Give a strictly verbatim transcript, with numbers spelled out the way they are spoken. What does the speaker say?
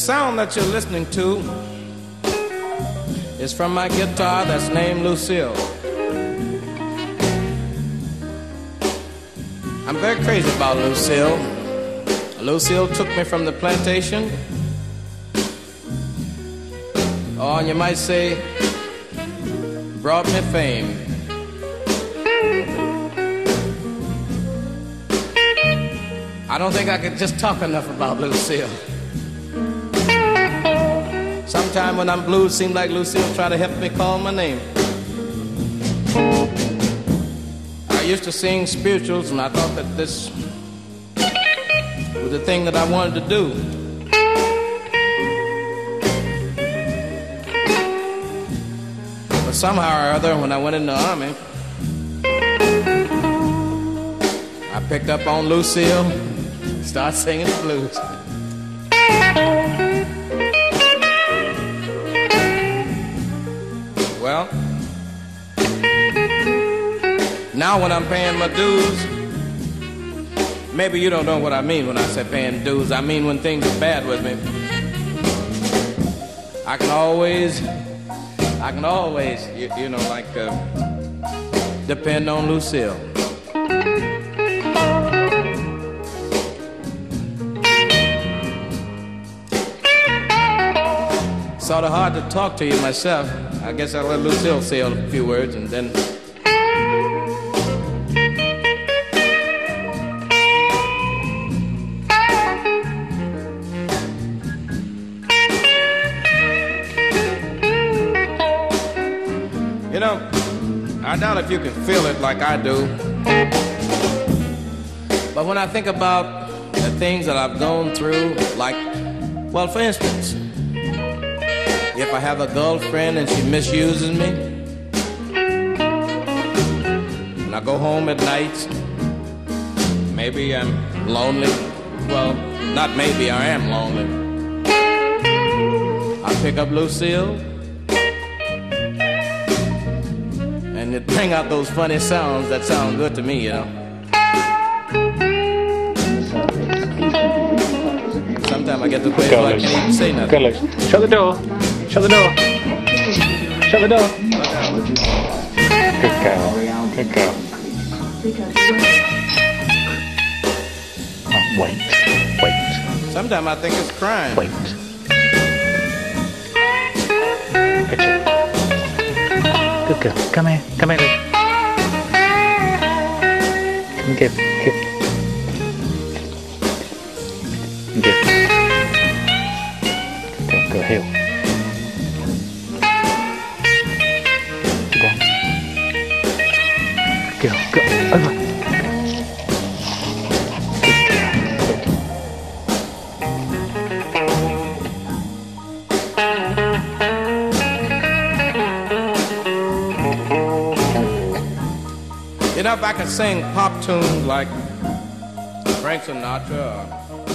sound that you're listening to is from my guitar that's named Lucille. I'm very crazy about Lucille. Lucille took me from the plantation, or you might say, brought me fame. I don't think I could just talk enough about Lucille. Sometime when I'm blue, it seems like Lucille try to help me call my name. I used to sing spirituals, and I thought that this was the thing that I wanted to do. But somehow or other, when I went in the army, I picked up on Lucille, started singing the blues. Well, now when I'm paying my dues, maybe you don't know what I mean when I say paying dues. I mean when things are bad with me, I can always, I can always, you, you know, like uh, depend on Lucille. Sort of hard to talk to you myself. I guess I'll let Lucille say a few words and then. You know, I doubt if you can feel it like I do. But when I think about the things that I've gone through, like, well, for instance, if I have a girlfriend and she misuses me, and I go home at night, maybe I'm lonely. Well, not maybe, I am lonely. I pick up Lucille, and it bring out those funny sounds that sound good to me, you know. Sometimes I get to play so I can't even say nothing. Go, shut the door. Shut the door. Shut the door. Good girl. Good girl. Oh, wait. Wait. Sometimes I think it's crime. Wait. Good job. Good girl. Come here. Come here. Come give. Give. Give. Go, go heel. Go, go, over. You know, if I could sing pop tunes like Frank Sinatra or